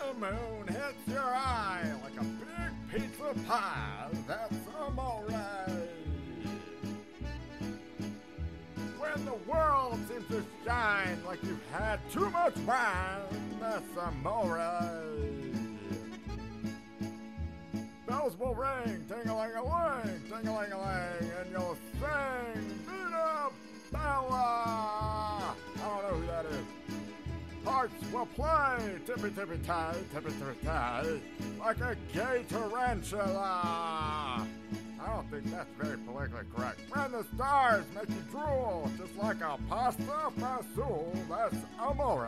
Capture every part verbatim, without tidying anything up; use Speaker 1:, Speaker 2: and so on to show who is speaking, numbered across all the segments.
Speaker 1: the moon hits your eye like a big pizza pie, that's amore. When the world seems to shine like you've had too much wine, that's amore. Bells will ring, ting-a-ling-a-ling, ting-a-ling-a-ling, and you'll sing, Vita Bella! I don't know who that is. Hearts will play, tippy-tippy-tie, tippy-tippy-tie, like a gay tarantula. I don't think that's very politically correct. When the stars make you drool, just like a pasta fazool, that's amore.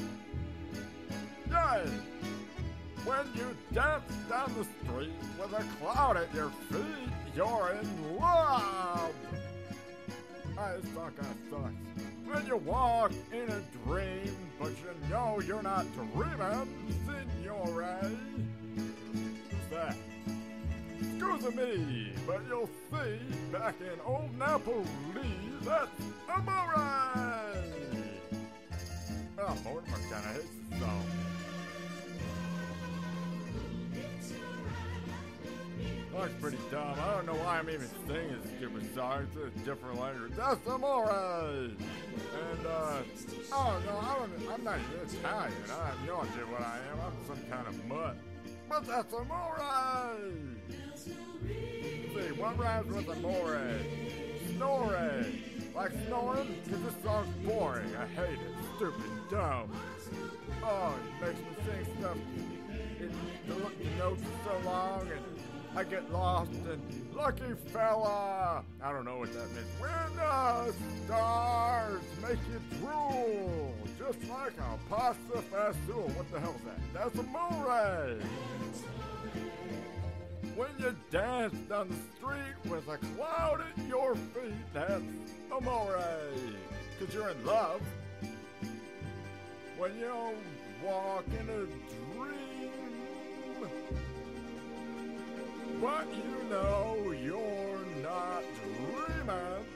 Speaker 1: Yay! When you dance down the street with a cloud at your feet, you're in love! Ah, this song kinda sucks. When you walk in a dream, but you know you're not dreaming, signore. Who's that? Excuse me, but you'll see, back in old Napoli, that's amore! Oh, Mortimer kinda hates this song. That's pretty dumb. I don't know why I'm even singing this stupid song. It's a different language. That's amore! And, uh, oh no, I don't, I'm not even Italian. I have no idea what I am. I'm some kind of mutt. But that's amore! See, what rhymes with amore? Snore! Like snoring? Because this song's boring. I hate it. Stupid, dumb. Oh, it makes me sing stuff. It, the, the notes are so long and I get lost and lucky fella. I don't know what that means. When the stars make you drool, just like a pasta fazool. What the hell is that? That's amore. When you dance down the street with a cloud at your feet, that's amore. Cause you're in love. When you walk in a dream, but you know you're not dreaming,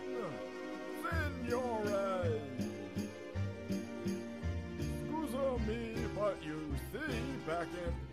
Speaker 1: signore. Excuse me, but you see, back in